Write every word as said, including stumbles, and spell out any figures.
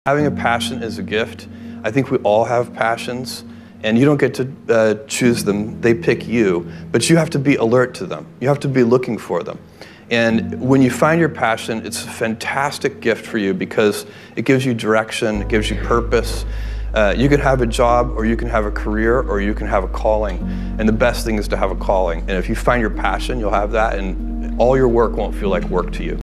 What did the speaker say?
Having a passion is a gift. I think we all have passions, and you don't get to uh, choose them. They pick you, but you have to be alert to them. You have to be looking for them. And when you find your passion, it's a fantastic gift for you because it gives you direction, it gives you purpose. Uh, you can have a job, or you can have a career, or you can have a calling. And the best thing is to have a calling. And if you find your passion, you'll have that, and all your work won't feel like work to you.